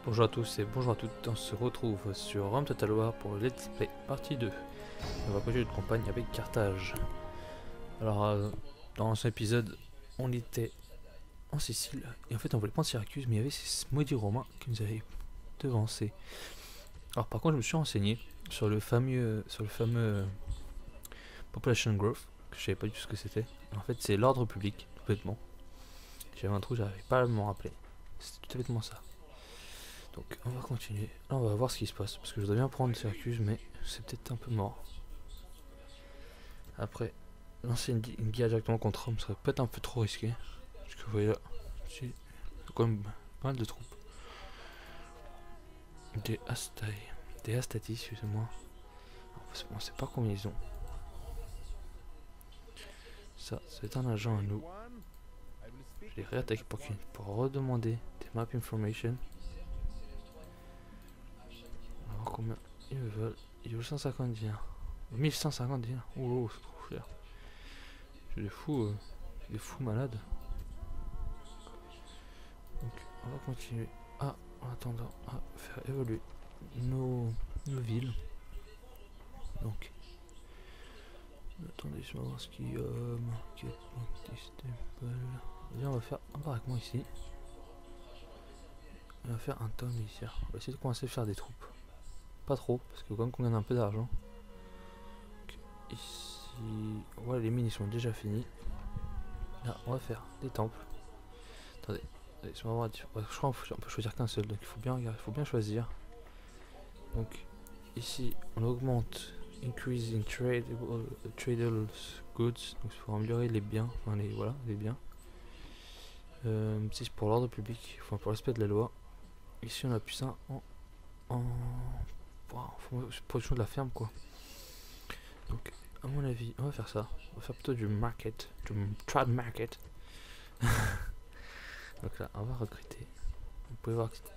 Bonjour à tous et bonjour à toutes, on se retrouve sur Rome Total War pour le Let's Play partie 2. On va continuer de campagne avec Carthage. Alors, dans l'ancien épisode, on était en Sicile et en fait on voulait prendre Syracuse, mais il y avait ces maudits Romains qui nous avaient devancés. Alors par contre je me suis renseigné sur le fameux Population Growth, que je savais pas du tout ce que c'était. En fait c'est l'ordre public, tout bêtement. J'avais un trou, j'arrivais pas à m'en rappeler. C'était tout bêtement ça. Donc on va continuer. Là on va voir ce qui se passe. Parce que je voudrais bien prendre Syracuse, mais c'est peut-être un peu mort. Après, lancer une guerre directement contre Rome serait peut-être un peu trop risqué. Parce que vous voyez là, c'est quand même pas mal de troupes. Des Astati, excusez-moi. On sait pas combien ils ont. Ça va être un agent à nous. Je les réattaque pour redemander des map information. On va voir combien ils veulent. Ils veulent 150 dinars. 1150 dinars. Oh, c'est trop cher. J'ai des fous malades. Donc, on va continuer en attendant à faire évoluer nos villes. Donc, attendez, je vais voir ce qu'il y a. Déjà, on va faire un baraquement ici. On va faire un tome ici. On va essayer de commencer à faire des troupes. Pas trop, parce que quand même qu'on gagne un peu d'argent. Ici, voilà, les mines ils sont déjà finis. Là, on va faire des temples. Attendez, je crois qu'on peut choisir qu'un seul, donc il faut bien choisir. Donc ici, on augmente increase in tradable goods, donc il faut améliorer les biens, enfin les biens. C'est pour l'ordre public, enfin pour le respect de la loi. Ici, on appuie ça en production de la ferme, quoi. Donc, à mon avis, on va faire ça. On va faire plutôt du market, du trade market. Donc là, on va recruter. Vous pouvez voir que...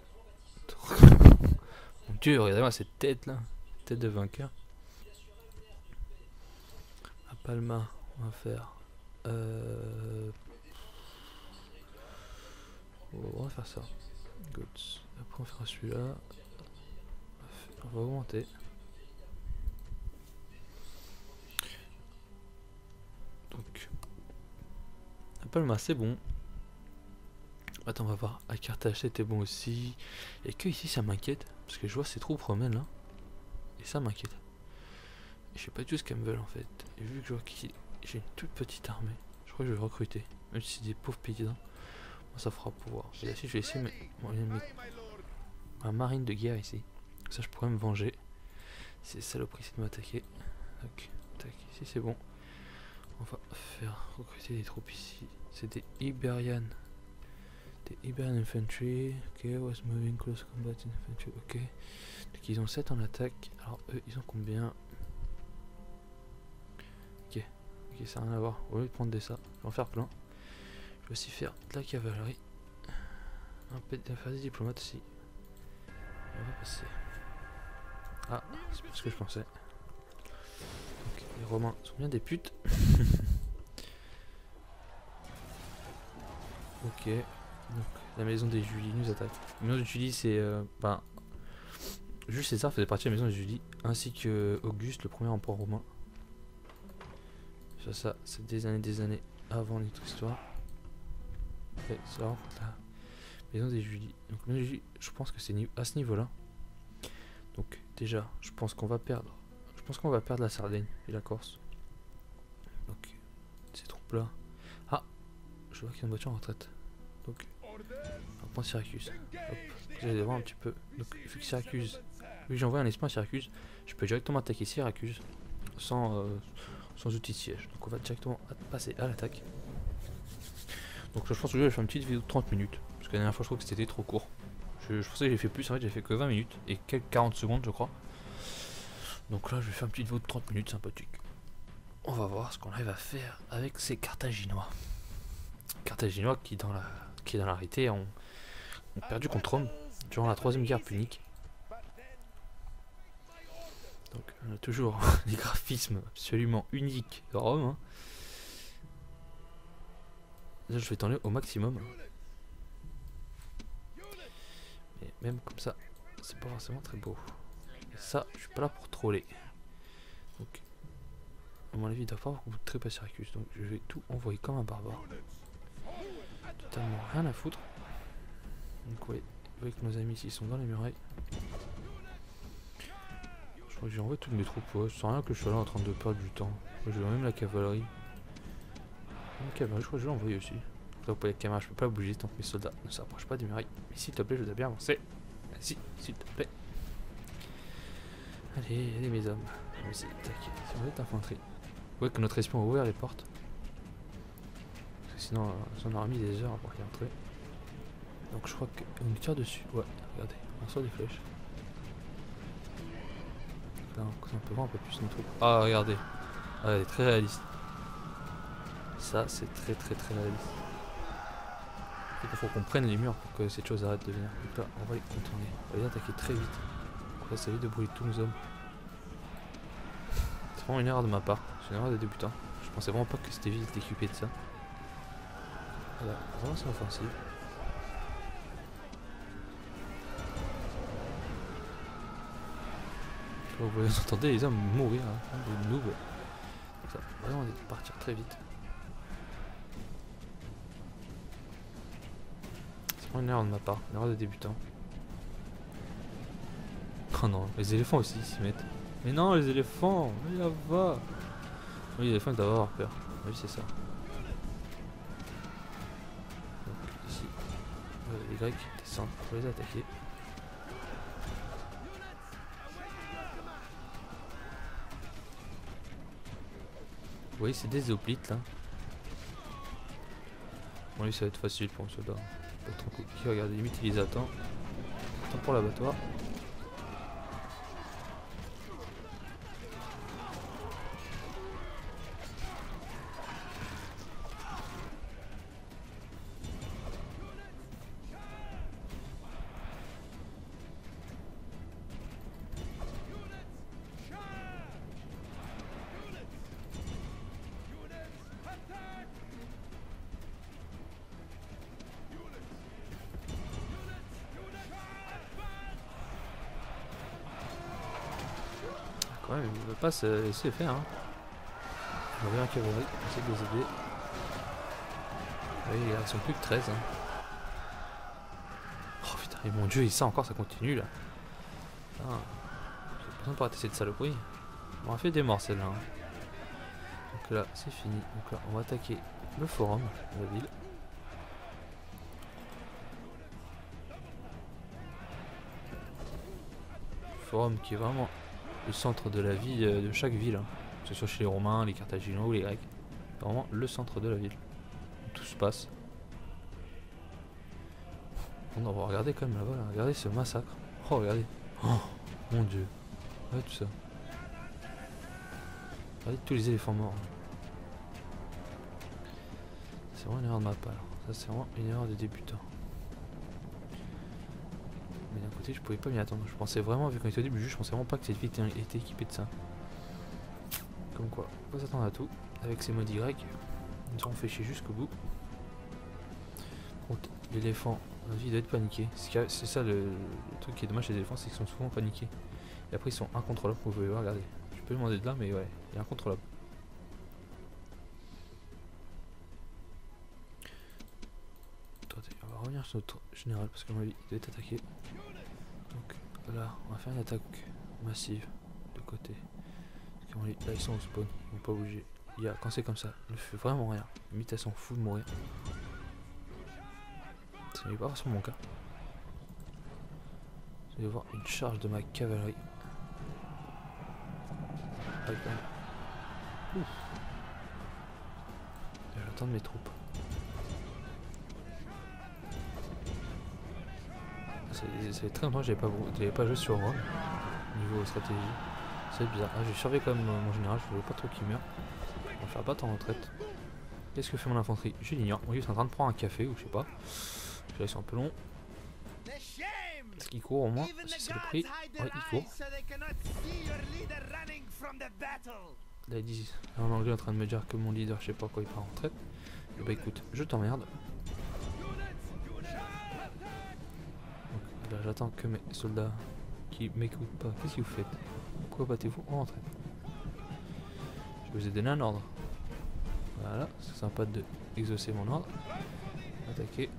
Mon dieu, regardez-moi cette tête là. Tête de vainqueur. À Palma, on va faire... on va faire ça. Goods. Après on fera celui-là. On va augmenter. Donc... À Palma, c'est bon. Attends, on va voir. À Carthage, c'était bon aussi. Et que ici, ça m'inquiète. Parce que je vois ces troupes romaines là. Et ça m'inquiète. Je sais pas du tout ce qu'elles me veulent en fait. Et vu que je vois que j'ai une toute petite armée, je crois que je vais le recruter. Même si c'est des pauvres paysans, moi ça fera pouvoir. Et là, si je vais essayer ma marine de guerre ici. Ça, je pourrais me venger. C'est saloperie, c'est de m'attaquer. Donc, tac, ici c'est bon. On va faire recruter des troupes ici. C'est des Iberian. Des Iberian Infantry. Ok, was moving close combat infantry. Ok. Donc ils ont 7 en attaque. Alors eux, ils ont combien? Ok, ça n'a rien à voir. Au lieu de prendre des ça, je vais en faire plein. Je vais aussi faire de la cavalerie. Un peu de faire des diplomates aussi. On va passer. Ah, c'est pas ce que je pensais. Donc, les Romains sont bien des putes. Ok. Donc, la maison des Julie nous attaque. La maison de Julie, c'est. Jules César faisait partie de la maison de Julie, ainsi que Auguste, le premier empereur romain. Ça, c'est des années avant notre histoire. Et ça rencontre la maison des Julie. Donc, la maison des Julie, je pense que c'est à ce niveau-là. Donc, déjà, je pense qu'on va perdre. Je pense qu'on va perdre la Sardaigne et la Corse. Donc, ces troupes-là. Ah, je vois qu'il y a une voiture en retraite. Donc, on va prendre Syracuse. Hop, vous allez voir un petit peu. Donc, vu que Syracuse, vu que j'envoie un espion à Syracuse, je peux directement attaquer Syracuse sans outil de siège. Donc, on va directement passer à l'attaque. Donc, je pense que je vais faire une petite vidéo de 30 minutes. Parce que la dernière fois, je trouve que c'était trop court. Je pensais que j'ai fait plus, en fait, j'ai fait que 20 minutes et quelques 40 secondes, je crois. Donc là, je vais faire une petite vidéo de 30 minutes sympathique. On va voir ce qu'on arrive à faire avec ces Carthaginois. Carthaginois qui, dans la réalité, ont perdu contre Rome durant la 3ème guerre punique. Donc, on a toujours des graphismes absolument uniques de Rome. Hein. Là, je vais t'enlever au maximum. Et même comme ça, c'est pas forcément très beau. Et ça, je suis pas là pour troller. Donc, à mon avis, il doit pas avoir beaucoup de tripes à Syracuse. Donc, je vais tout envoyer comme un barbare. Totalement rien à foutre. Donc, ouais, vous voyez que nos amis ici sont dans les murailles. Je crois que j'ai envoyé toutes mes troupes. Ouais, sans rien que je sois là en train de perdre du temps. Je vais même la cavalerie. La cavalerie, je crois que je vais l'envoyer aussi. Donc, pour les caméras, je peux pas bouger tant que mes soldats ne s'approchent pas des murailles. Mais s'il te plaît, je dois bien avancer. Vas-y, s'il te plaît. Allez, allez, mes hommes. Vas-y, tac. Si on est infanterie. Ouais, que notre espion a ouvert les portes. Parce que sinon, on aurait mis des heures pour y entrer. Donc, je crois qu'on tire dessus. Ouais, regardez, on sort des flèches. Là, on peut voir un peu plus nos troupes. Ah, regardez. Ah, elle est très réaliste. Ça, c'est très réaliste. Il faut qu'on prenne les murs pour que cette chose arrête de venir. Donc là, on va les contourner. On va les attaquer très vite. Donc là, ça évite de brûler tous nos hommes. C'est vraiment une erreur de ma part. C'est une erreur de débutant. Je pensais vraiment pas que c'était vite d'équiper de ça. Voilà, vraiment c'est offensive. Vous entendez les hommes mourir, hein, des noobs. Ça va vraiment partir très vite. C'est vraiment une erreur de ma part, une erreur de débutant. Oh non, les éléphants aussi s'y mettent. Mais non, les éléphants, mais là va. Oui, les éléphants ils doivent avoir peur. Oui, c'est ça. Donc ici, les Grecs descendent pour les attaquer. Vous voyez, c'est des hoplites là. Bon, lui, ça va être facile pour un soldat. Pas trop compliqué. Regardez, limite, il les attend. Attends pour l'abattoir. Ouais, il veut pas se laisser faire. Hein. On revient à cavalerie, on essaie de les aider. Oui, ils sont plus que 13. Hein. Oh putain, et mon dieu, et ça encore, ça continue là. Putain, j'ai besoin de pas arrêter cette saloperie. On a fait des morts celle-là. Hein. Donc là, c'est fini. Donc là, on va attaquer le forum de la ville. Le forum qui est vraiment le centre de la vie de chaque ville, hein. Que ce soit chez les Romains, les Carthaginois ou les Grecs. C'est vraiment le centre de la ville où tout se passe. On va regarder quand même là-bas, là. Regardez ce massacre. Oh, regardez. Oh, mon dieu. Regardez tout ça. Regardez tous les éléphants morts. C'est vraiment une erreur de ma part. Ça, c'est vraiment une erreur de débutant. Mais d'un côté, je pouvais pas m'y attendre. Je pensais vraiment, vu qu'on était au début, je pensais vraiment pas que cette ville était équipée de ça. Comme quoi, on va s'attendre à tout. Avec ces modes Y, ils nous auront fait chier jusqu'au bout. L'éléphant, il doit être paniqué. C'est ça le truc qui est dommage chez les éléphants, c'est qu'ils sont souvent paniqués. Et après, ils sont incontrôlables. Vous pouvez voir, regardez. Je peux demander de là, mais ouais, il est incontrôlable. Attendez, on va revenir sur notre général parce qu'à mon avis, il doit être attaqué. Donc là, on va faire une attaque massive de côté. Là, ils sont au spawn, ils vont pas bouger. Quand c'est comme ça, il ne fait vraiment rien. Limite, elles s'en fout de mourir. Ce n'est pas forcément mon cas. Vous allez voir une charge de ma cavalerie. J'attends de mes troupes. C'est très longtemps que j'avais pas joué sur Rome. Niveau stratégie. C'est bizarre. Ah, j'ai surveillé quand même mon général, je voulais pas trop qu'il meure. On va faire battre en retraite. Qu'est-ce que fait mon infanterie? Je l'ignore. Oui, ils sont en train de prendre un café ou je sais pas. Là, ils sont un peu longs. Est-ce qu'ils courent au moins? Si c'est le prix. Ouais, ils courent. Là, ils disent en anglais en train de me dire que mon leader, je sais pas quoi, il part en retraite. Et bah écoute, je t'emmerde. J'attends que mes soldats qui m'écoutent pas. Qu'est-ce que vous faites? Pourquoi battez-vous en retraite? Je vous ai donné un ordre. Voilà, c'est sympa de exaucer mon ordre. Attaquer.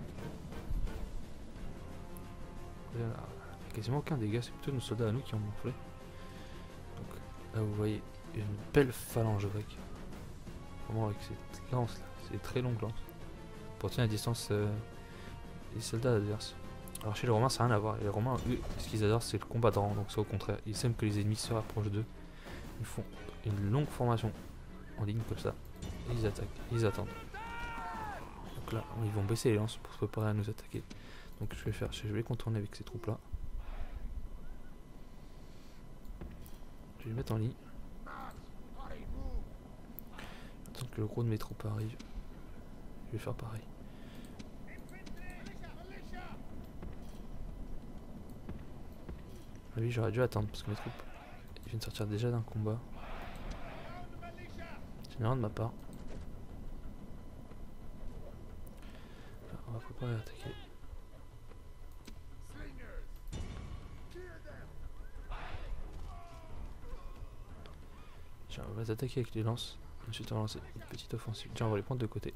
Voilà. Quasiment aucun dégât, c'est plutôt nos soldats à nous qui ont gonflé. Donc là vous voyez une belle phalange grecque. Vraiment avec cette lance là, c'est des très longues lances. Pour tenir à distance les soldats adverses. Alors chez les Romains ça n'a rien à voir. Les Romains eux, ce qu'ils adorent c'est le combat de rang, donc c'est au contraire. Ils aiment que les ennemis se rapprochent d'eux. Ils font une longue formation en ligne comme ça. Et ils attaquent, ils attendent. Donc là ils vont baisser les lances pour se préparer à nous attaquer. Donc ce que je vais faire, je vais contourner avec ces troupes là. Je vais les mettre en ligne. Attends que le gros de mes troupes arrive. Je vais faire pareil. Ah oui, j'aurais dû attendre parce que mes troupes ils viennent sortir déjà d'un combat. C'est une erreur de ma part. Là, on va préparer à attaquer. Tiens, on va les attaquer avec les lances. Ensuite on va lancer une petite offensive. Tiens, on va les prendre de côté.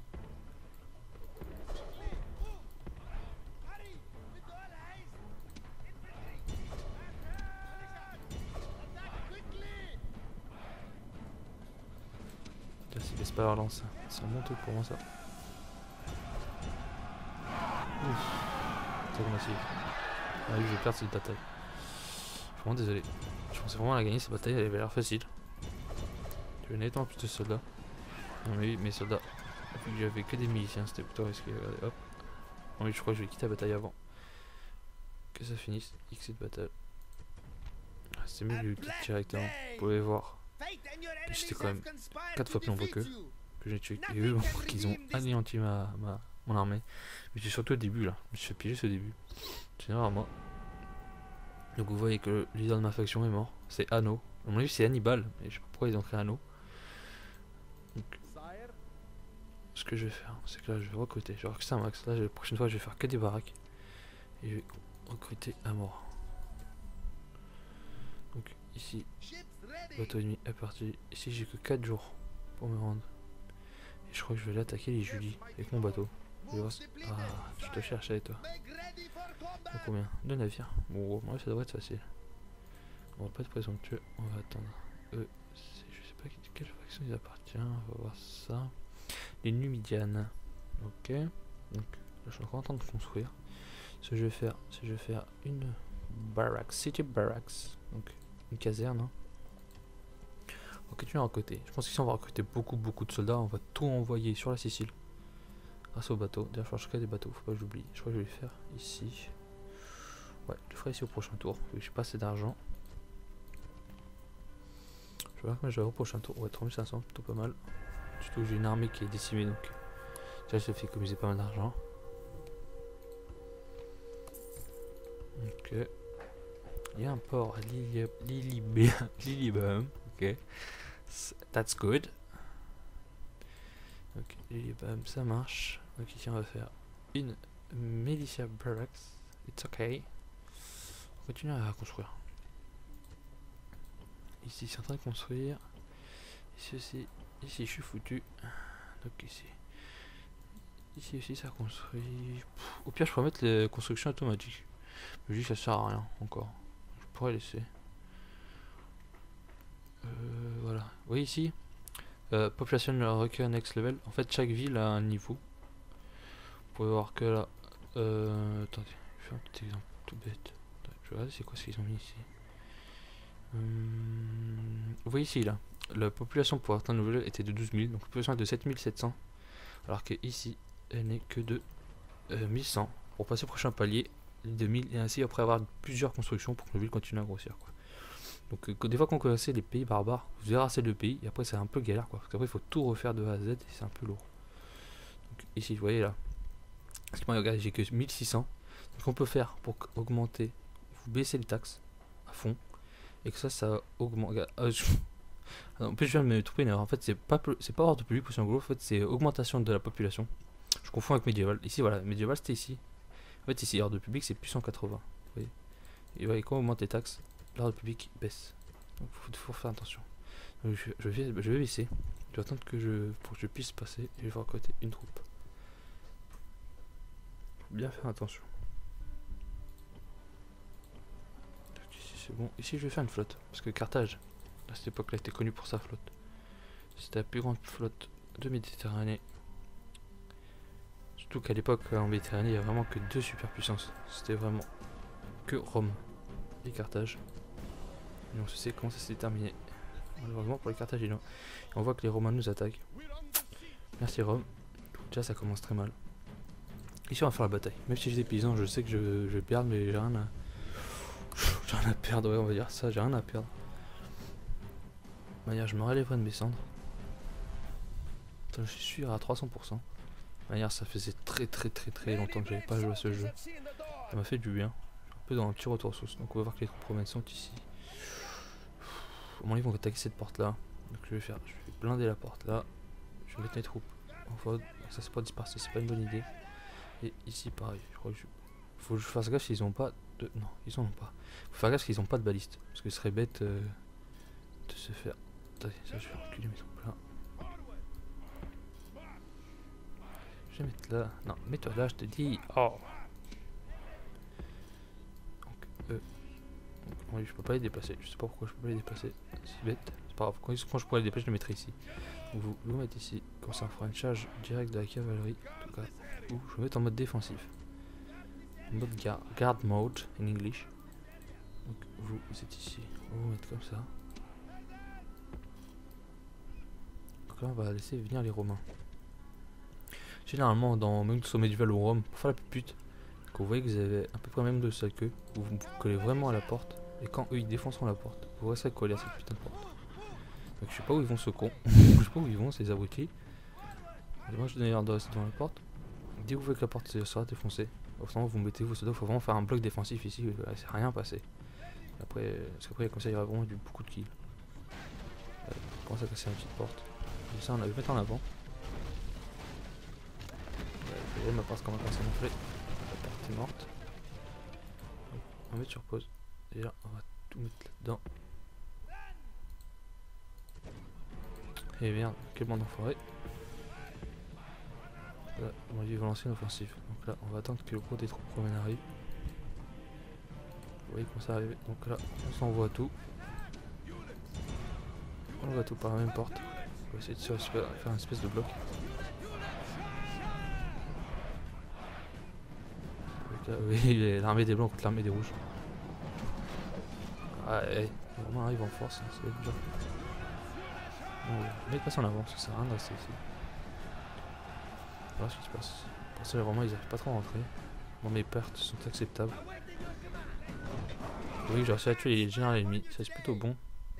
Tiens, s'ils laissent pas leur lance, c'est un bon truc pour moi ça. Ouf, trop massif. Ah oui, je vais perdre cette bataille. Je suis vraiment désolé. Je pensais vraiment la gagner cette bataille, elle avait l'air facile. J'avais nettement plus de soldats. Non mais oui, mes soldats, vu que j'avais que des miliciens, c'était plutôt risqué. Regardez, hop. Non mais je crois que je vais quitter la bataille avant que ça finisse. X cette bataille. Ah, c'était mieux que je quitte directement. Vous pouvez voir. J'étais quand même 4 fois plus nombreux qu'eux. Que j'ai tué. Et eux, bon, qu'ils ont anéanti mon armée. Mais c'est surtout au début là. Je me suis fait piéger ce début. C'est une erreur à moi. Donc vous voyez que le leader de ma faction est mort. C'est Hanno. À mon avis c'est Hannibal. Mais je sais pas pourquoi ils ont créé Hanno. Donc, ce que je vais faire, c'est que là je vais recruter. Je vais recruter un max. Là la prochaine fois je vais faire que des baraques. Et je vais recruter à mort. Donc ici, bateau ennemi est parti. Ici j'ai que 4 jours pour me rendre. Et je crois que je vais l'attaquer les Julies avec mon bateau. Ah, je te cherchais toi. Donc, combien? 2 navires. Bon, ouais, ça devrait être facile. On va pas être présomptueux, on va attendre. Eux, je sais pas quelle faction ils appartiennent, on va voir ça. Les Numidianes. Ok. Donc là je suis encore en train de construire. Ce que je vais faire, c'est que je vais faire une barracks, city barracks. Donc une caserne. Hein. On va continuer à recruter. Je pense qu'ici on va recruter beaucoup de soldats. On va tout envoyer sur la Sicile. Grâce au bateau. D'ailleurs je cherche des bateaux, faut pas que j'oublie. Je crois que je vais les faire ici. Ouais, je le ferai ici au prochain tour. Vu que j'ai pas assez d'argent. Je vais voir comment je vais au prochain tour. Ouais, 3500, plutôt pas mal. Surtout que j'ai une armée qui est décimée donc. Déjà ça fait économiser pas mal d'argent. Ok. Il y a un port à Lilybum. Ok. That's good. Ok, Lilybum, ça marche. Ok, ici on va faire une militia barracks. It's ok. On continue à construire. Ici c'est en train de construire. Ici aussi. Ici je suis foutu. Donc ici. Ici aussi ça construit. Au pire je pourrais mettre les constructions automatiques. Mais juste ça sert à rien encore. Je pourrais laisser. Voilà. Vous voyez ici. Population require next level. En fait chaque ville a un niveau. Vous pouvez voir que là. Attendez, je fais un petit exemple tout bête. Je vais regarder c'est quoi ce qu'ils ont mis ici. Vous voyez ici là. La population pour atteindre le level était de 12 000. Donc la population est de 7700. Alors que ici elle n'est que de 1100. Pour passer au prochain palier. 2000 et ainsi après avoir plusieurs constructions pour que la ville continue à grossir quoi. Donc des fois qu'on connaissait les pays barbares, vous dérassez le pays et après c'est un peu galère quoi. Parce qu'après il faut tout refaire de A à Z et c'est un peu lourd. Donc ici vous voyez là. Parce que moi regardez j'ai que 1600. Donc ce qu'on peut faire pour augmenter, vous baissez les taxes à fond. Et que ça augmente. En plus je viens de me trouver une erreur. En fait c'est pas ordre public pour en gros, en fait c'est augmentation de la population. Je confonds avec médiéval. Ici voilà, médiéval c'était ici. En fait ici ordre public c'est plus 180. voyez. Et ouais, quand on augmente les taxes, l'ordre public baisse. Donc faut faire attention. Donc, je vais baisser. Je vais attendre pour que je puisse passer et je vais recruter une troupe. Faut bien faire attention. Donc, ici c'est bon. Ici je vais faire une flotte. Parce que Carthage, à cette époque-là, était connu pour sa flotte. C'était la plus grande flotte de Méditerranée. Surtout qu'à l'époque, en Méditerranée, il n'y a vraiment que deux superpuissances. C'était vraiment que Rome et Carthage. Et on sait comment ça s'est terminé. Malheureusement pour les Carthaginois. Et on voit que les Romains nous attaquent. Merci Rome. Déjà ça commence très mal. Ici on va faire la bataille. Même si j'ai des paysans, je sais que je vais perdre, mais j'ai rien à... j'ai rien à perdre, ouais, on va dire ça, j'ai rien à perdre. De manière, je me relèverai de mes cendres. Attends, je suis sûr à 300%. De manière, ça faisait très longtemps que j'avais pas joué à ce jeu. Ça m'a fait du bien. Un peu dans un petit retour sauce. Donc on va voir que les troupes romaines sont ici. Au moins ils vont attaquer cette porte là. Donc je vais blinder la porte là. Je vais mettre mes troupes en faute. Ça c'est pas dispersé, c'est pas une bonne idée. Et ici pareil, je crois que faut que je fasse gaffe s'ils ont pas de. Non, ils en ont pas. Faut faire gaffe qu'ils ont pas de baliste. Parce que ce serait bête de se faire. Attendez, ça je vais reculer mes troupes là. Je vais mettre là. Non, mets-toi là, je te dis. Oh. Donc oui, je peux pas les déplacer. Je sais pas pourquoi je peux pas les déplacer. C'est bête. C'est pas grave. Quand je pourrais les déplacer, je les mettrai ici. Donc vous mettez ici. Comme ça, on fera une charge directe de la cavalerie. En tout cas, ou je vais mettre en mode défensif. En mode guard mode en English. Donc vous êtes ici. On va vous mettre comme ça. Donc là, on va laisser venir les Romains. Généralement, même que ce soit médiéval ou Rome, pour faire la pute, quand vous voyez que vous avez à peu près même de ça que vous vous collez vraiment à la porte. Et quand eux ils défonceront la porte, vous resterez collé à cette putain de porte. Donc je sais pas où ils vont ce con. Je sais pas où ils vont ces abrutis. Et moi je donne l'ordre de rester devant la porte. Dès que vous voyez que la porte sera défoncée, autrement vous mettez vos soldats, il faut vraiment faire un bloc défensif ici, c'est rien passé. Après, parce qu'après comme ça il y aura vraiment beaucoup de kills. On commence à casser une petite porte. Et ça on va le mettre en avant. Ma porte commence à gonfler. La porte est morte. On va mettre sur pause. Et là on va tout mettre là-dedans. Et merde, quel bande d'enfoirés. Là, on va lancer une offensive. Donc là, on va attendre que le gros des troupes romaines arrive. Vous voyez comment ça arrive. Donc là, on s'envoie tout. On envoie tout par la même porte. On va essayer de faire une espèce de bloc. Là, oui, l'armée des blancs contre l'armée des rouges. Ah, hey, les Romains arrivent en force, hein, ça va être dur. On va passer en avant, ça sert à rien de rester ici. Voilà ce qui se passe. Pour ça, les Romains ils arrivent pas trop à rentrer. Bon, mes pertes sont acceptables. Oui, j'ai réussi à tuer les généraux ennemis, ça c'est plutôt bon.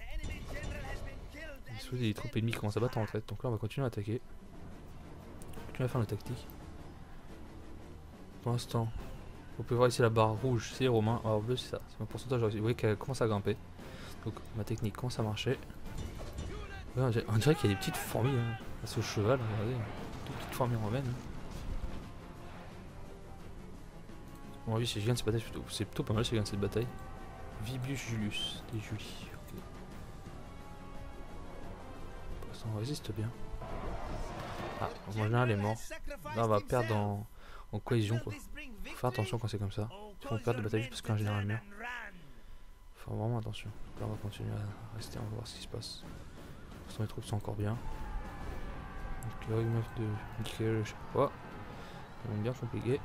Les troupes ennemies commencent à battre en retraite, donc là on va continuer à attaquer. Continuer à faire nos tactiques. Pour l'instant, vous pouvez voir ici la barre rouge, c'est les Romains, alors bleu c'est ça, c'est mon pourcentage réussi. Vous voyez qu'elle commence à grimper. Donc ma technique commence à marcher. Ouais, on dirait qu'il y a des petites fourmis hein, face au cheval, regardez. Des petites fourmis romaines. Bon oui, si je gagne cette bataille, c'est plutôt pas mal si je gagne cette bataille. Vibius Julius, des Julie. Okay. Pour l'instant on résiste bien. Ah, en général elle est mort. Là on va perdre en cohésion quoi. Faut faire attention quand c'est comme ça. Ils vont perdre de bataille juste parce qu'un général meurt. Faut faire vraiment attention. Là on va continuer à rester, on va voir ce qui se passe. Pour mes troupes sont encore bien. Donc le meuf de Michael, je sais pas quoi. Ils vont bien compliquer.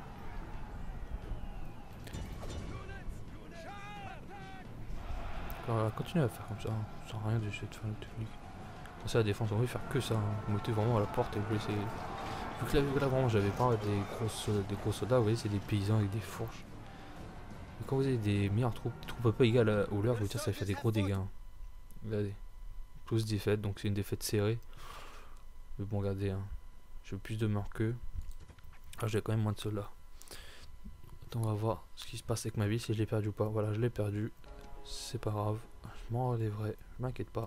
Alors, on va continuer à faire comme ça, hein, sans rien d'essayer de faire une technique. Ça la défense, on va faire que ça. Hein. Vous mettez vraiment à la porte et vous laissez. Vu que là vraiment j'avais pas des gros soldats, vous voyez c'est des paysans avec des fourches. Et quand vous avez des meilleures troupes un peu égales au leur, vous dire ça va faire des gros dégâts. Hein. Regardez. Plus défaite, donc c'est une défaite serrée. Mais bon regardez, hein. J'ai plus de morts qu'eux. Ah j'ai quand même moins de soldats. Attends, on va voir ce qui se passe avec ma vie, si je l'ai perdu ou pas. Voilà, je l'ai perdu. C'est pas grave, je m'en relèverai, je m'inquiète pas.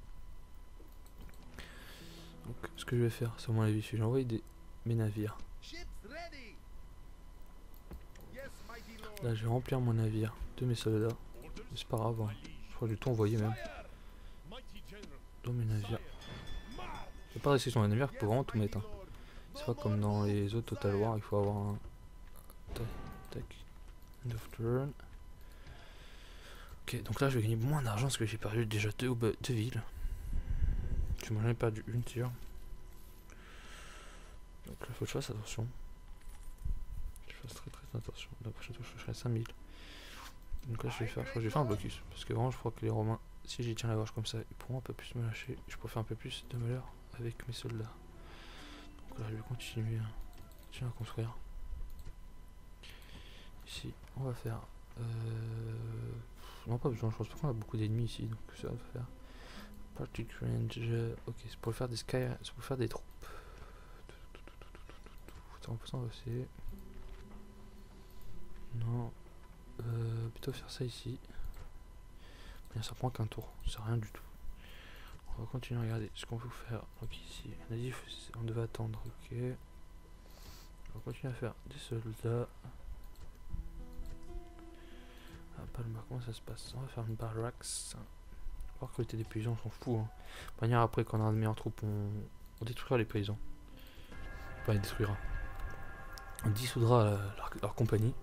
Donc ce que je vais faire, c'est à mon avis, c'est que j'ai envoyé mes navires. Là, je vais remplir mon navire de mes soldats. C'est pas grave, hein. Je crois que j'ai tout envoyé même. Dans mes navires. Il n'y a pas de restriction dans les navires, il faut vraiment tout mettre. Hein. C'est pas comme dans les autres Total War, il faut avoir un. Tac, tac. End of turn. Ok, donc là je vais gagner moins d'argent parce que j'ai perdu déjà deux villes. Je m'en ai perdu une, sûr. Donc là, faut que je fasse attention. Je fasse très attention. La prochaine fois, je ferai 5000. Donc là, je crois que je vais faire un blocus. Parce que vraiment, je crois que les Romains, si j'y tiens la gorge comme ça, ils pourront un peu plus me lâcher. Je pourrais faire un peu plus de malheur avec mes soldats. Donc là, je vais continuer à construire. Ici, on va faire. Non, pas besoin, je pense pas qu'on a beaucoup d'ennemis ici. Donc ça va faire. Party range. Ok, c'est pour faire des sky. C'est pour faire des troupes. 100% aussi. Non. Plutôt faire ça ici. Bien, ça prend qu'un tour, c'est rien du tout. On va continuer à regarder ce qu'on peut faire. Donc ici, on a dit on devait attendre, ok. On va continuer à faire des soldats. Ah, Palma, comment ça se passe? On va faire une barracks. On va recruter des paysans, on s'en fout. Hein. De manière après, quand on aura de meilleures troupes, on détruira les paysans. Enfin, les détruira. On dissoudra leur compagnie.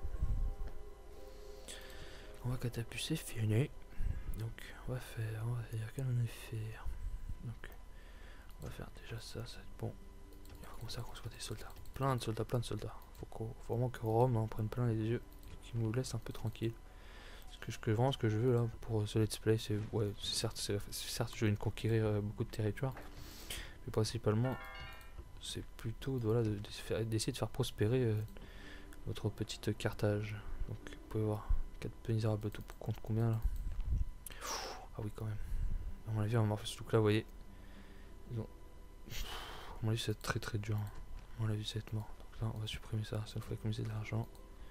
On va catapulter, fini. Donc on va faire quel on est faire. Donc on va faire déjà ça, ça va être bon. Et on va commencer à construire des soldats. Plein de soldats, plein de soldats. Faut vraiment que Rome en prenne plein les yeux et qu'il nous laisse un peu tranquille. Vraiment ce que je veux là pour ce let's play, c'est certes je vais conquérir beaucoup de territoires, mais principalement c'est plutôt voilà, d'essayer de faire prospérer notre petite Carthage. Donc vous pouvez voir 4 peu misérables tout compte combien là. Ah oui quand même. À mon avis on va faire ce truc là, vous voyez. À mon avis c'est très dur. À mon avis ça va être mort. Donc là on va supprimer ça, ça nous fait économiser de l'argent.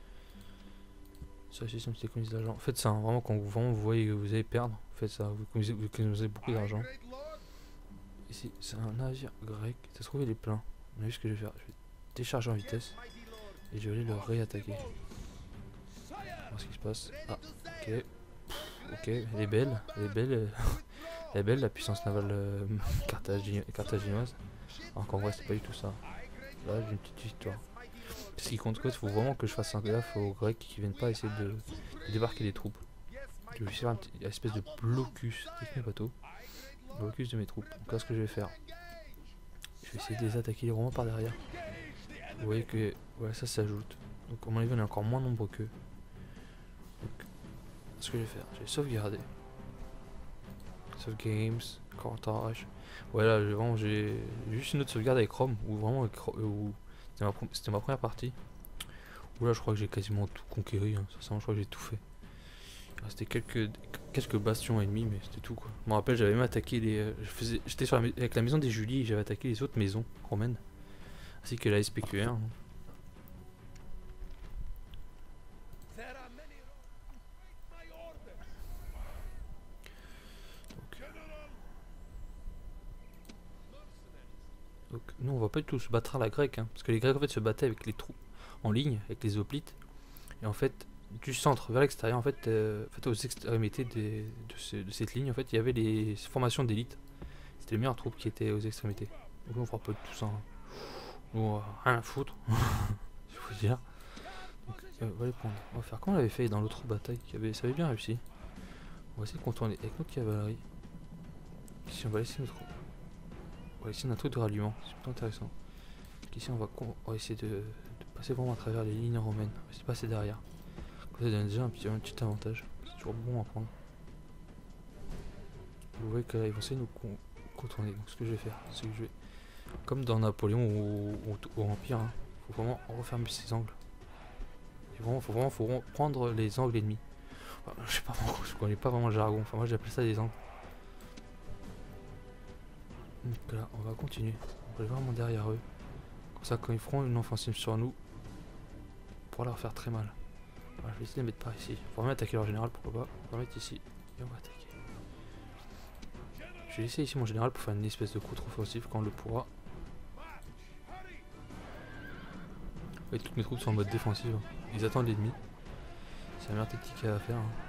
Ça aussi ça nous fait économiser de l'argent. Faites ça, hein, vraiment quand vous voyez que vous allez perdre, faites ça, vous économisez beaucoup d'argent. Ici c'est un navire grec, ça se trouve il est plein. On a vu ce que je vais faire, je vais décharger en vitesse et je vais aller le réattaquer. On va voir ce qui se passe. Ah ok. Ok, elle est belle, elle est belle la puissance navale carthaginoise. Alors qu'en vrai c'est pas du tout ça. Là j'ai une petite victoire. Ce qui compte, il faut vraiment que je fasse un gaffe aux Grecs qui viennent pas essayer de débarquer des troupes. Je vais faire une espèce de blocus avec mes bateaux. Blocus de mes troupes. Donc là ce que je vais faire, je vais essayer de les attaquer les Romains par derrière. Vous voyez que voilà, ça s'ajoute. Donc à mon avis on est encore moins nombreux qu'eux. Ce que je vais faire, je vais sauvegarder. Sauve games, Carthage. Voilà, j'ai juste une autre sauvegarde avec Rome, où vraiment c'était ma première partie. Où là je crois que j'ai quasiment tout conquéri, hein. Sincèrement je crois que j'ai tout fait. Il restait quelques bastions ennemis, mais c'était tout quoi. Je me rappelle j'avais même attaqué les. J'étais avec la maison des Julies et j'avais attaqué les autres maisons romaines. Ainsi que la SPQR. Hein. Donc nous on va pas du tout se battre à la grecque, hein, parce que les Grecs en fait se battaient avec les troupes en ligne, avec les hoplites, et en fait du centre vers l'extérieur, en fait aux extrémités de cette ligne, en fait il y avait les formations d'élite. C'était les meilleures troupes qui étaient aux extrémités. Donc nous on fera pas de tout ça. Hein. Nous on va rien à foutre, il faut dire. Donc on va les prendre. On va faire comme on l'avait fait dans l'autre bataille, ça avait bien réussi. On va essayer de contourner avec notre cavalerie. Ici on va laisser notre troupes. On va essayer un truc de ralliement, c'est plutôt intéressant. Donc ici on va essayer de passer vraiment à travers les lignes romaines, on va essayer de passer derrière. Ça donne déjà un petit avantage, c'est toujours bon à prendre. Vous voyez que là ils vont essayer de nous contourner, donc ce que je vais faire, c'est que je vais, comme dans Napoléon ou Empire, hein, faut vraiment refermer ces angles. Faut vraiment prendre les angles ennemis. Enfin, je connais pas vraiment le jargon, enfin moi j'appelle ça des angles. Donc là, on va continuer. On va aller vraiment derrière eux. Comme ça, quand ils feront une offensive sur nous, on pourra leur faire très mal. Voilà, je vais essayer de les mettre par ici. On va même attaquer leur général, pourquoi pas. On va mettre ici et on va attaquer. Je vais laisser ici mon général pour faire une espèce de contre-offensive quand on le pourra. Et toutes mes troupes sont en mode défensive. Ils attendent l'ennemi. c'est la meilleure technique à faire. Hein.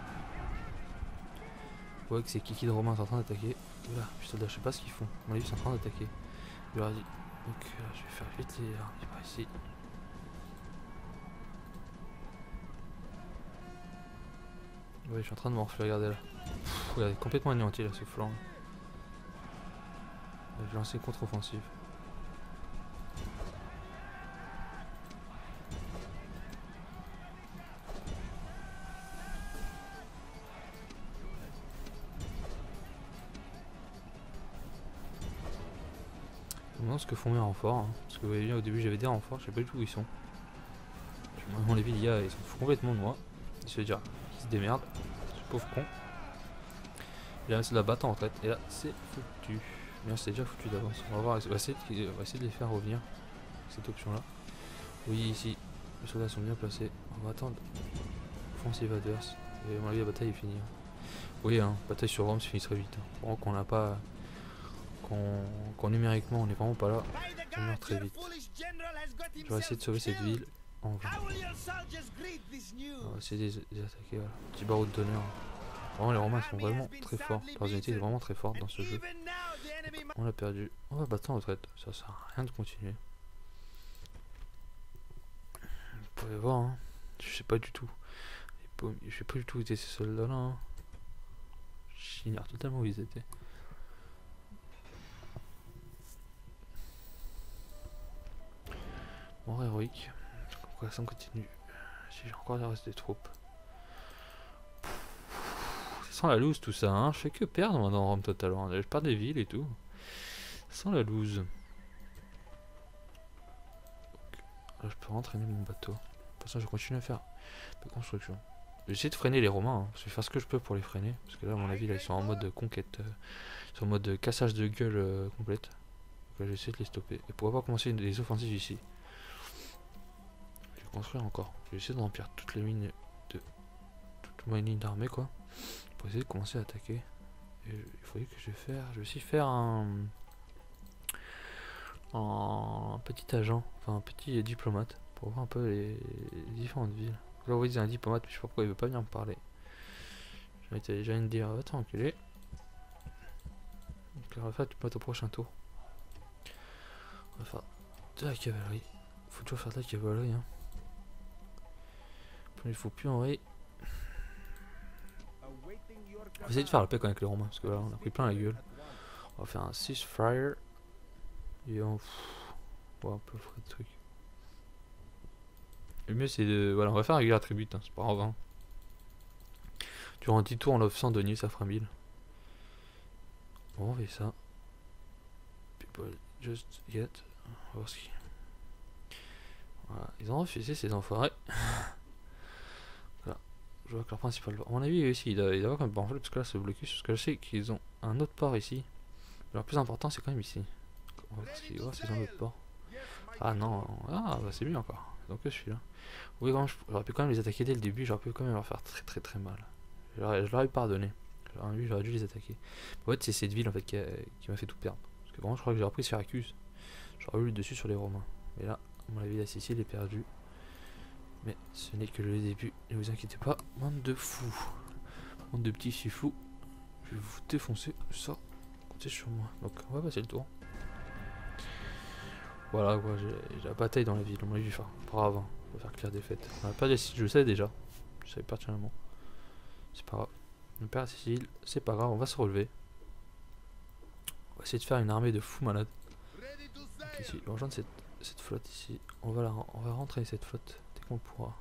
Vous voyez que c'est Kiki de Romain est en train d'attaquer. Oula, putain, je sais pas ce qu'ils font. À mon avis, ils sont en train d'attaquer. Je leur ai dit. Donc, je vais faire vite les armes par ici. Ouais, je suis en train de m'enfler, regardez là. Pff, regardez, complètement anéanti là ce flanc. Je vais lancer une contre-offensive. Je me demande ce que font mes renforts. Hein. Parce que vous voyez bien, au début j'avais des renforts, je sais pas du tout où ils sont. À mon avis, ils s'en foutent complètement de moi. Je vais dire, ils se démerdent. Ce pauvre con. Et là, c'est de la battre en retraite. Et là, c'est foutu. Bien, c'est déjà foutu d'avance. On va essayer de les faire revenir. Cette option là. Oui, ici, les soldats sont bien placés. On va attendre. Offensive adverse. Et à mon avis, la bataille est finie. Oui, hein, bataille sur Rome se finit très vite. Hein. Vraiment qu'on n'a pas. Qu'on numériquement, on n'est vraiment pas là. On meurt très vite. Je vais essayer de sauver cette ville. En vain. On va essayer de les attaquer. Voilà. Petit barreau de d'honneur. Vraiment, les Romains sont vraiment très forts. Leur unité est vraiment très forte dans ce jeu. Donc, on a perdu. On va battre en retraite. Ça sert à rien de continuer. Vous pouvez voir, hein. Je sais pas du tout. Je sais pas du tout où étaient ces soldats là. Hein. J'ignore totalement où ils étaient. Mort héroïque. Donc ça continue. J'ai encore le reste des troupes. Ça sent la loose tout ça, hein. Je fais que perdre moi dans Rome totalement. Je perds des villes et tout. Ça sent la loose. Là, je peux rentraîner mon bateau. Pour ça je continue à faire de construction. Je vais essayer de freiner les Romains. Hein. Je vais faire ce que je peux pour les freiner. Parce que là à mon avis là, ils sont en mode conquête. Ils sont en mode cassage de gueule complète. Donc là, je vais essayer de les stopper. Et pourquoi pas commencer des offensives ici. Je vais construire encore. Je vais essayer de remplir toutes les mines de. Toute ma ligne d'armée quoi. Pour essayer de commencer à attaquer. Et il faudrait que je vais aussi faire un petit agent, enfin un petit diplomate pour voir un peu les différentes villes. Là vous voyez un diplomate, mais je sais pas pourquoi il veut pas venir me parler. J'ai déjà une dire va t'enculer. Donc on va faire diplomate au prochain tour. On va faire de la cavalerie. Faut toujours faire de la cavalerie hein. Il faut plus envoyer. On va essayer de faire la paix avec les Romains parce que là on a pris plein la gueule. On va faire un ceasefire. Et on ouais, un peu frais de trucs. Le mieux c'est de. Voilà, on va faire un guerre tribute, hein, c'est pas grave. Hein. Durant 10 tours en offsant de Denis, ça fera 1000. Bon, on fait ça. People just get. On va voir ce qui. Voilà, ils ont refusé ces enfoirés. Voilà. Je vois que leur principal. À mon avis, aussi, il doit avoir comme bon, parce que là c'est bloqué. Parce que je sais qu'ils ont un autre port ici. Mais le plus important, c'est quand même ici. On va voir s'ils ont un autre port. Ah non, ah bah c'est mieux encore. Donc je suis là. Oui, j'aurais pu quand même les attaquer dès le début, j'aurais pu quand même leur faire très mal. Je leur ai pardonné. J'aurais dû les attaquer. En fait, c'est cette ville en fait qui m'a fait tout perdre. Parce que vraiment, je crois que j'ai repris Syracuse. J'aurais eu le dessus sur les Romains. Et là, à mon avis, la Sicile est perdue. Mais ce n'est que le début. Ne vous inquiétez pas, bande de fous. Bande de petits fifous. Je vais vous défoncer ça. Comptez sur moi. Donc, on va passer le tour. Voilà quoi, j'ai la bataille dans la ville, on va lui faire. Pas grave, hein. On va faire clair des fêtes. On a pas de Sicile, je le sais déjà. Je savais pertinemment. C'est pas grave. On perd la Sicile, c'est pas grave, on va se relever. On va essayer de faire une armée de fous malades. Donc ici, on va rejoindre cette flotte ici. On va rentrer cette flotte dès qu'on pourra.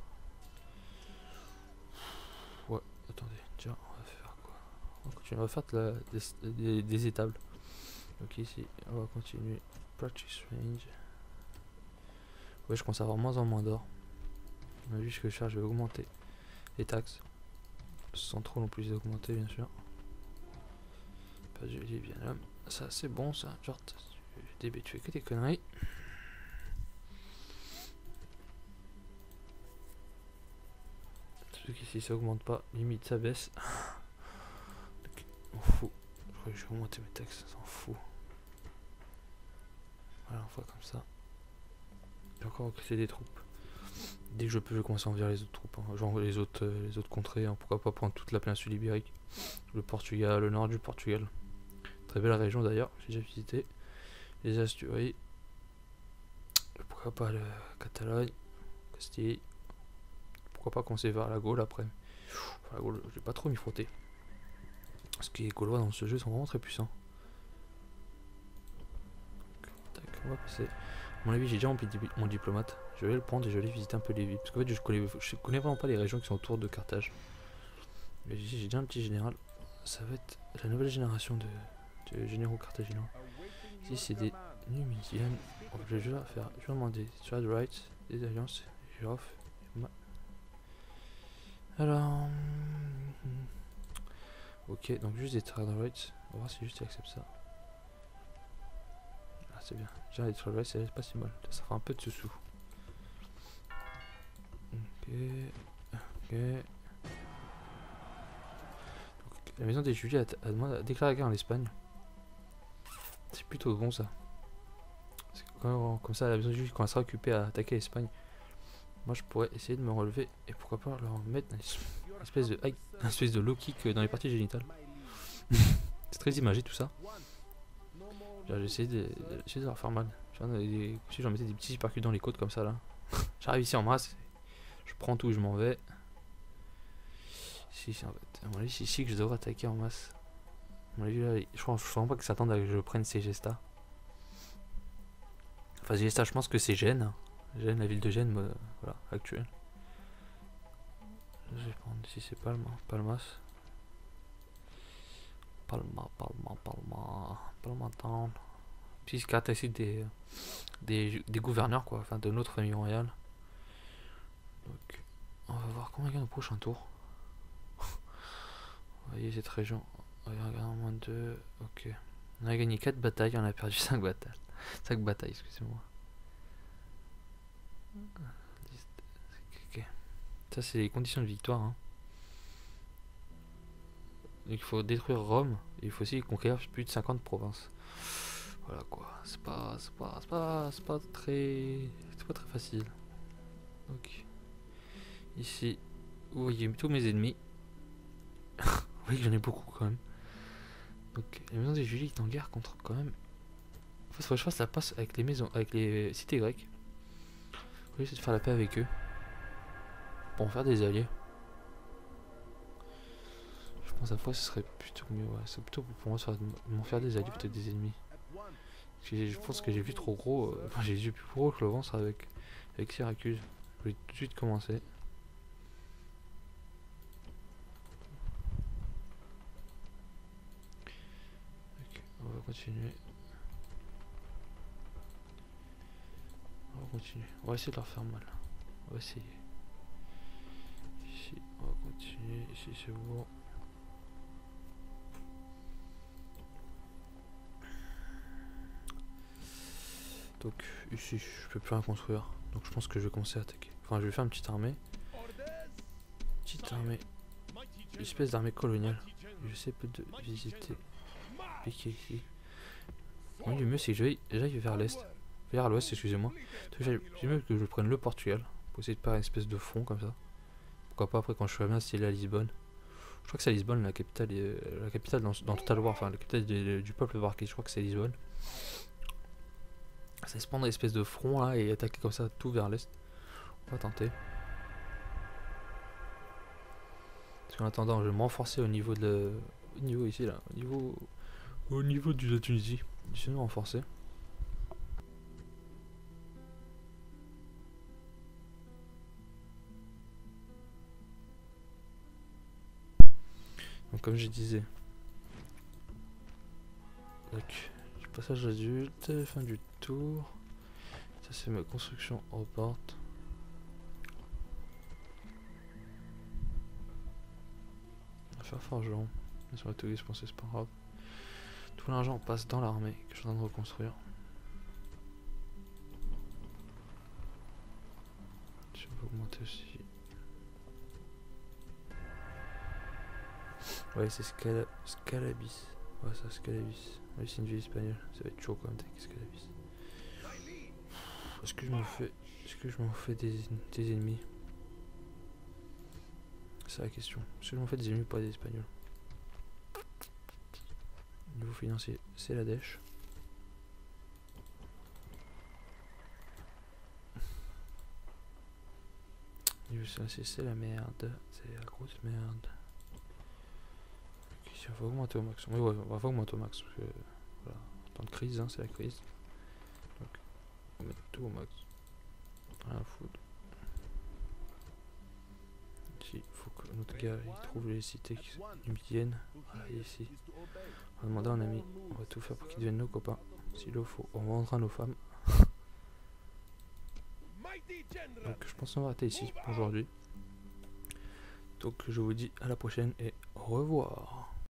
Ouais, attendez, tiens, on va faire quoi? On va continuer, on va faire des étables. Donc ici, on va continuer. Practice range. Ouais, je commence à avoir moins en moins d'or. On a vu ce que je vais faire, je vais augmenter les taxes. Sans trop non plus les augmenter, bien sûr. Pas de joli bien homme. Ça, c'est bon, ça. Genre, tu fais que des conneries. Surtout qu'ici, ça augmente pas. Limite, ça baisse. Donc, on fout. Je crois que je vais augmenter mes taxes, on s'en fout. Voilà, on fait comme ça. J'ai encore recruté des troupes. Dès que je peux, je vais commencer à envers les autres troupes. Hein. Genre les autres les autres contrées, hein. Pourquoi pas prendre toute la péninsule ibérique, le Portugal, le nord du Portugal. Très belle région d'ailleurs, j'ai déjà visité. Les Asturies. Pourquoi pas le Catalogne, Castille. Pourquoi pas commencer vers la Gaule après. Enfin, la Gaule, je vais pas trop m'y frotter. Parce que les Gaulois dans ce jeu sont vraiment très puissants. Tac, on va passer. À mon avis, j'ai déjà rempli mon diplomate. Je vais le prendre et je vais aller visiter un peu les villes. Parce qu'en fait, je connais vraiment pas les régions qui sont autour de Carthage. Mais j'ai déjà un petit général. Ça va être la nouvelle génération de généraux carthaginois. Ici, c'est des Numidiennes. Je vais demander trade rights, des alliances, j'offre. Alors. Ok, donc juste des trade rights. On va voir si juste il accepte ça. Ah, c'est bien. Déjà, les trade rights, c'est pas si mal. Ça fera un peu de sous-sous. Ok. Ok. Donc, la maison des Julies a déclaré la guerre en Espagne. C'est plutôt bon ça. Comme ça, la maison des Julies commencera à occuper à attaquer l'Espagne. Moi, je pourrais essayer de me relever et pourquoi pas leur mettre une espèce de low kick dans les parties génitales. C'est très imagé tout ça. J'ai essayé de leur faire mal. Si j'en mettais des petits percus dans les côtes comme ça là. J'arrive ici en masse. Je prends tout, je m'en vais. Si, en fait. À mon avis, c'est ici que je devrais attaquer en masse. À mon avis, là, je pense vraiment pas que ça attende à que je prenne ces gestas. Enfin, Gesta, je pense que c'est Gênes. Gênes, la ville de Gênes, voilà, actuelle. Je vais prendre ici, c'est Palmas. Palma Town. Puis c'est ici des gouverneurs, quoi, enfin de notre famille royale. Donc, on va voir comment il gagne au prochain tour. Vous voyez cette région. On va regarder en moins 2. Ok. On a gagné 4 batailles, on a perdu 5 batailles. 5 batailles, excusez-moi. Ok. Ça, c'est les conditions de victoire. Hein. Donc, il faut détruire Rome. Et il faut aussi conquérir plus de 50 provinces. Voilà quoi. C'est pas très facile. Donc, ici, vous voyez tous mes ennemis. Vous voyez que j'en ai beaucoup quand même. Donc, la maison des Julies est en guerre contre quand même. En fait, faut que je fasse la passe avec les maisons, avec les cités grecques. Je vais essayer de faire la paix avec eux. Pour en faire des alliés. Je pense à fois ce serait plutôt mieux. Ouais. C'est plutôt pour moi m'en faire des alliés, peut-être des ennemis. Je pense que j'ai vu trop gros. Enfin, j'ai les yeux plus gros que le ventre avec Syracuse. Je vais tout de suite commencer. Okay, on va continuer. On va essayer de leur faire mal. On va essayer. Ici, on va continuer. Ici, c'est bon. Donc, ici, je peux plus rien construire. Donc, je pense que je vais commencer à attaquer. Enfin, je vais faire une petite armée. Une espèce d'armée coloniale. J'essaie de visiter. Piquer ici. Oui, le mieux, c'est que j'aille vers l'est. Vers l'ouest, excusez-moi. C'est mieux que je prenne le Portugal. Pour essayer de faire une espèce de front comme ça. Pourquoi pas après, quand je serai bien, c'est à Lisbonne. Je crois que c'est à Lisbonne, la capitale dans Total War. Enfin, la capitale du peuple marqué. Je crois que c'est Lisbonne. Ça va se prendre une espèce de front là et attaquer comme ça tout vers l'est. On va tenter. Parce qu'en attendant, je vais m'enforcer au niveau de au niveau ici là. Au niveau de la Tunisie. Je vais me renforcer. Donc comme je disais. Donc, du passage adulte, fin du tour. Ça c'est ma construction aux portes. On va faire forgeron. Sur l'atelier, je pense que c'est pas grave. Tout l'argent passe dans l'armée que je suis en train de reconstruire. Je vais augmenter aussi. Ouais, c'est Scalabis. Ouais, ça, Scalabis. Ouais, c'est une ville espagnole. Ça va être chaud quand même, avec Scalabis. Est-ce que je m'en fais des ennemis? ça la question. Parce que en fait, ils aiment pas des Espagnols. Niveau financier, c'est la dèche. Niveau financier, c'est la merde. C'est la grosse merde. Ok, on va augmenter au max. Oui, ouais, on va augmenter au max. Parce que, voilà, en temps de crise, hein, c'est la crise. Donc, on va mettre tout au max. Rien à foutre. Ici, il faut que notre gars il trouve les cités numidiennes. Voilà, ici. On va demander à un ami. On va tout faire pour qu'ils deviennent nos copains. S'il le faut, on vendra nos femmes. Donc je pense qu'on va arrêter ici pour aujourd'hui. Donc je vous dis à la prochaine et au revoir.